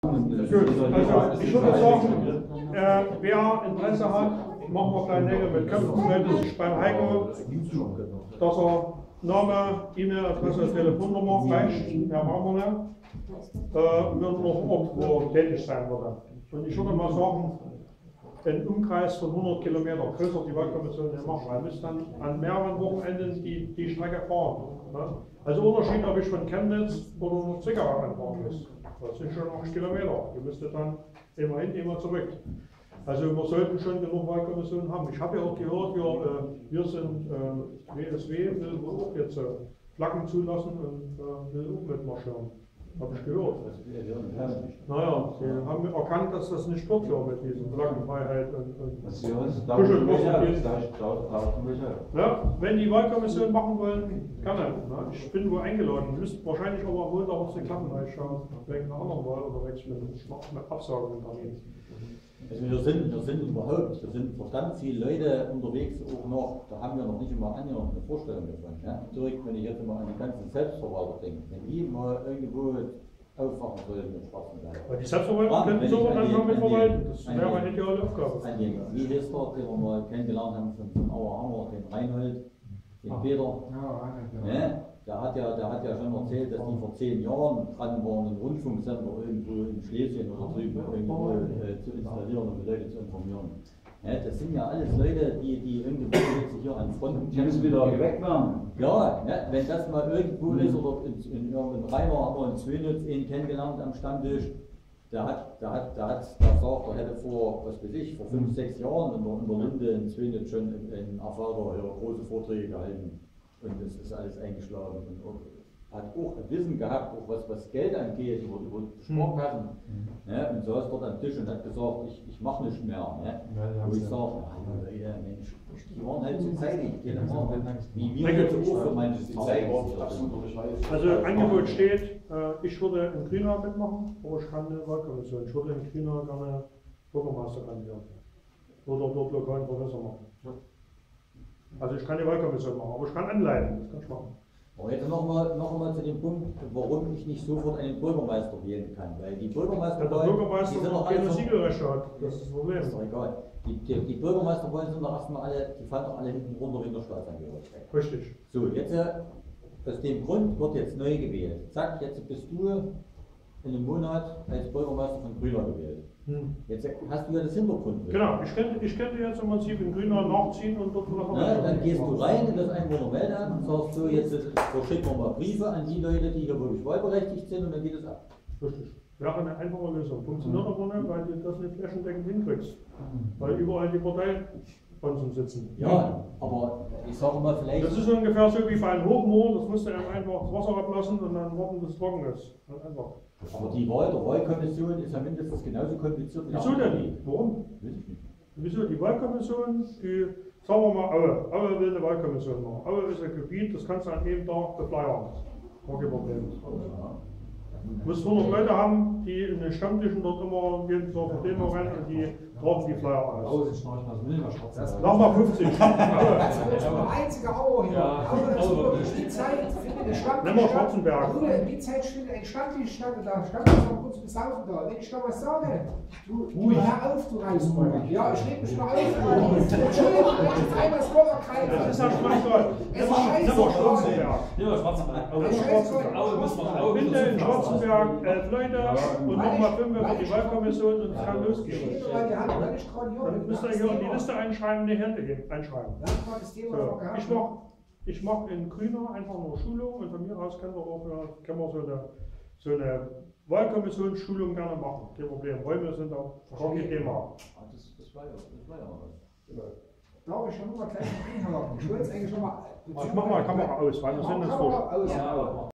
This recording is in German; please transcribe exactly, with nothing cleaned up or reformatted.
Also ich würde sagen, äh, wer Interesse hat, machen wir kleine Nägel mit Köpfen, meldet sich beim Heiko, dass er Name, E-Mail-Adresse, Telefonnummer reicht, mehr machen wir nicht. Äh, wird noch Ort, wo er tätig sein würde. Und ich würde mal sagen, einen Umkreis von hundert Kilometern größer die Wahlkommission nicht machen. Man muss dann an mehreren Wochenenden die, die Strecke fahren. Ne? Also Unterschied, ob ich von Chemnitz oder Zwickau anfahren muss. Das sind schon achtzig Kilometer. Die müsste dann immer hin, immer zurück. Also wir sollten schon genug Wahlkommissionen haben. Ich habe ja auch gehört, wir, äh, wir sind äh, W S W, will auch jetzt äh, Flaggen zulassen und äh, will auch mitmarschieren. Habe ich gehört. Naja, sie haben erkannt, dass das nicht wird hier mit diesen Flaggenfreiheit und, und ja, wenn die Wahlkommission machen wollen, gerne. Na, ich bin wohl eingeladen. Müsste wahrscheinlich aber am Montag auch zu klappen, weil ich ja wegen einer anderen Wahl unterwegs bin. Ich mache eine Absage im Termin. Also wir sind, wir sind überhaupt, wir sind verdammt viele Leute unterwegs auch noch, da haben wir noch nicht immer eine Vorstellung davon. Ja? Direkt, wenn ich jetzt mal an die ganzen Selbstverwalter denke, wenn die mal irgendwo aufwachen sollen mit Schwarzenberg. Weil die Selbstverwalter könnten so dann schon mit verwalten, das wäre eine ideale Aufgabe. An den wie hieß der, den wir mal kennengelernt haben von, von Auer Hammer, den Reinhold, den Ach. Peter. Ja, ja. Der hat ja, der hat ja schon erzählt, dass die vor zehn Jahren dran waren, einen Rundfunksender irgendwo in Schlesien oder drüben irgendwo äh, zu installieren und die Leute zu informieren. Ja, das sind ja alles Leute, die, die irgendwo jetzt hier an Fronten. Die müssen wieder weg werden. Ja, ja, wenn das mal irgendwo ist oder in, in, in Rheiner haben wir in Zwönitz einen kennengelernt am Stammtisch. Der hat, der hat, der hat, der sagt, er hätte vor, was weiß ich, vor fünf, sechs Jahren in der, in der Linde in Zwönitz schon in, in Erfahrung große Vorträge gehalten. Und das ist alles eingeschlagen und, und hat auch ein Wissen gehabt, auch was, was Geld angeht, über, über Sparkassen. Mhm. Ja, und saß dort am Tisch und hat gesagt, ich, ich mache nicht mehr. Ne? Ja, wo ich sage, Leute, Mensch, die waren halt so zeitig, wie wir jetzt auch für manches zeigen. Also Angebot steht, äh, ich würde in Grünau mitmachen, aber ich kann eine Wahlkommission. Ich würde in Grünau gerne Bürgermeister kandidieren. Oder dort lokalen Professor machen. Also ich kann die Wahlkommission machen, aber ich kann anleiten, das kann ich machen. Aber jetzt nochmal noch mal zu dem Punkt, warum ich nicht sofort einen Bürgermeister wählen kann. Weil die Bürgermeisterwahlen, ja, der Bürgermeister die sind doch keine Siegelrechte hat, das ist das Problem. Das ist doch egal. Die, die, die Bürgermeisterwahlen sind doch erstmal alle, die fallen doch alle hinten runter wegen der Staatsangehörigkeit. Richtig. So, jetzt aus dem Grund wird jetzt neu gewählt. Zack, jetzt bist du in einem Monat als Bürgermeister von Grünau gewählt. Hm. Jetzt hast du ja das Hintergrund. Genau, ich könnte, ich könnte jetzt im Prinzip in Grünau nachziehen und dort noch ja, dann gehst du rein in das Einwohnermeldeamt und sagst so, jetzt verschicken wir mal Briefe an die Leute, die hier wirklich wahlberechtigt sind und dann geht es ab. Richtig. Wäre eine einfache Lösung. Funktioniert mhm. aber nicht, weil du das nicht flächendeckend hinkriegst. Mhm. Weil überall die Parteisponsor sitzen. Ja, aber ich sage mal vielleicht. Das ist ungefähr so wie bei einem Hochmoor, das musst du einfach das Wasser ablassen und dann warten, bis es trocken ist. Einfach. Aber die Wahl der Wahlkommission ist ja mindestens genauso kompliziert wie Wieso denn? Warum? Weiß ich nicht. Wieso? Die Wahlkommission, die, sagen wir mal, Aue. Aue will eine Wahlkommission machen. Aue ist ein Gebiet, das kannst du an jedem Tag befleiern. Kein Problem. Du musst hundert Leute haben, die in den Stammtischen dort immer jeden zur Vertretung rennen und die tragen die Flyer aus. Oh, das schnarcht mal so nicht mehr schwarz. Mach mal fünfzig. Das ist der einzige Auer hier. Aber die Zeit findet eine Stammtisch. Nimm mal Schwarzenberg. Die Zeit findet ein Stammtisch statt. Da stand ich noch kurz besaufen da. Wenn ich da was sage, du, du hör auf, du Reisbeuger. Ja, ich leg mich mal auf. Entschuldigung, wenn ich jetzt einmal das Wort ergreife. Das ist ja Schwarzenberg. Es ist scheiße. Schwarzenberg. Ja, Schwarzenberg. Ich bin in Schwarzenberg elf Leute und nochmal fünf für die Wahlkommission und es kann losgehen. Dann müsst ihr hier in die Liste einschreiben, die Hände einschreiben. So, ich mache ich mach in Grünau einfach nur Schulung und von mir aus können wir auch können wir so eine, so eine Wahlkommissionsschulung gerne machen. Kein Problem. Räume sind auch kein Thema. Das, das war ja was. Darf ich schon mal gleich einhaken? Ich wollte es eigentlich schon mal. Ich mache mal Kamera aus, weil wir sind jetzt durch.